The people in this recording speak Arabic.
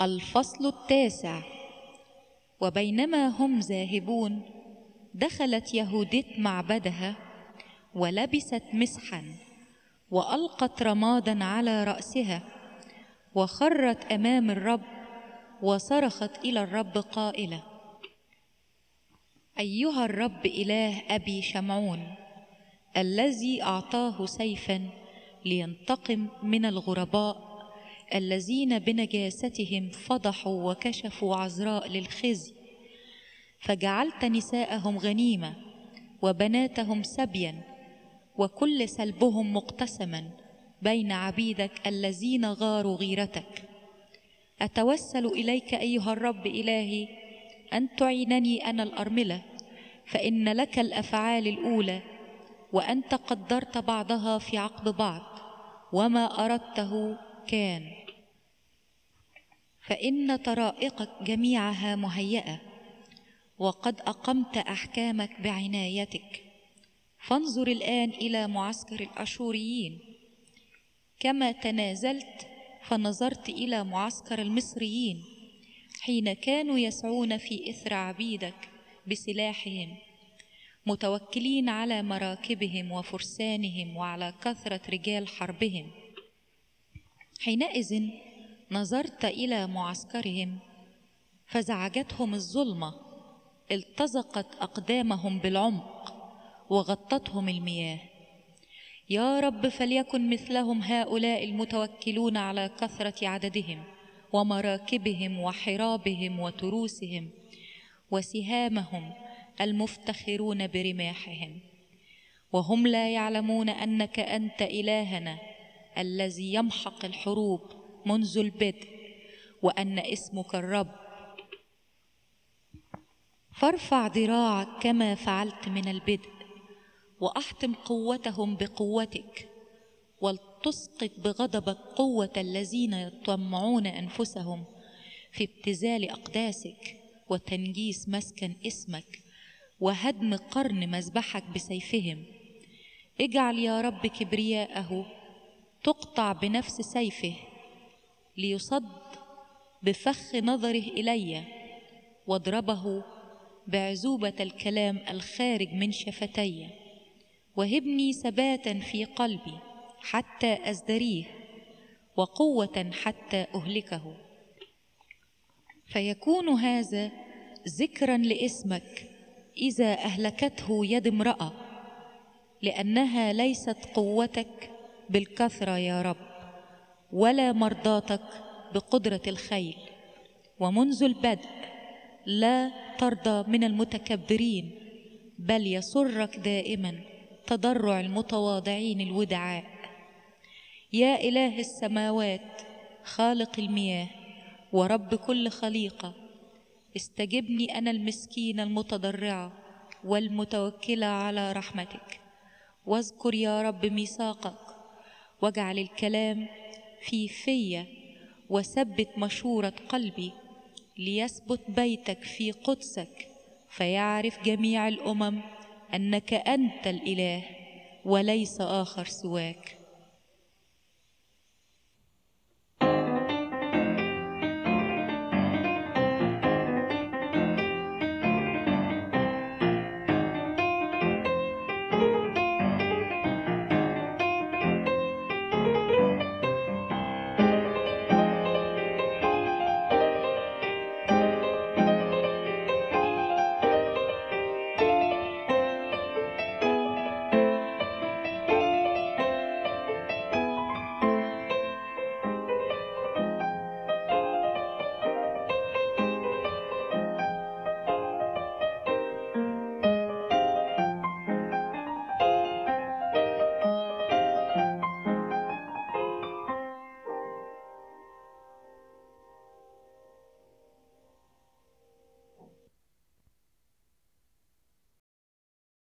الفصل 9. وبينما هم ذاهبون دخلت يهوديت معبدها ولبست مسحا وألقت رمادا على رأسها وخرت أمام الرب وصرخت إلى الرب قائلة: أيها الرب إله أبي شمعون الذي أعطاه سيفا لينتقم من الغرباء الذين بنجاستهم فضحوا وكشفوا عذراء للخزي، فجعلت نساءهم غنيمة وبناتهم سبيا وكل سلبهم مقتسما بين عبيدك الذين غاروا غيرتك. أتوسل إليك أيها الرب إلهي أن تعينني أنا الأرملة، فإن لك الأفعال الأولى وأنت قدرت بعضها في عقب بعض، وما أردته كان. فإن طرائقك جميعها مهيئة وقد أقمت أحكامك بعنايتك. فانظر الآن إلى معسكر الأشوريين كما تنازلت، فنظرت إلى معسكر المصريين حين كانوا يسعون في إثر عبيدك بسلاحهم متوكلين على مراكبهم وفرسانهم وعلى كثرة رجال حربهم. حينئذ نظرت إلى معسكرهم فزعجتهم الظلمة، التزقت أقدامهم بالعمق وغطتهم المياه. يا رب فليكن مثلهم هؤلاء المتوكلون على كثرة عددهم ومراكبهم وحرابهم وتروسهم وسهامهم المفتخرون برماحهم، وهم لا يعلمون أنك أنت إلهنا الذي يمحق الحروب منذ البدء، وأن اسمك الرب. فارفع ذراعك كما فعلت من البدء وأحطم قوتهم بقوتك، ولتسقط بغضبك قوة الذين يطمعون أنفسهم في ابتذال أقداسك وتنجيس مسكن اسمك وهدم قرن مذبحك بسيفهم. اجعل يا رب كبرياءه تقطع بنفس سيفه ليصد بفخ نظره إلي، واضربه بعزوبة الكلام الخارج من شفتي، وهبني ثباتا في قلبي حتى أزدريه وقوة حتى أهلكه. فيكون هذا ذكرا لاسمك إذا أهلكته يد امرأة، لأنها ليست قوتك بالكثرة يا رب ولا مرضاتك بقدرة الخيل. ومنذ البدء لا ترضى من المتكبرين، بل يسرك دائما تضرع المتواضعين الودعاء. يا إله السماوات خالق المياه ورب كل خليقة، استجبني أنا المسكينة المتضرعة والمتوكلة على رحمتك. واذكر يا رب ميثاقك، واجعل الكلام في وثبت مشورة قلبي، ليثبت بيتك في قدسك، فيعرف جميع الأمم أنك أنت الإله وليس آخر سواك.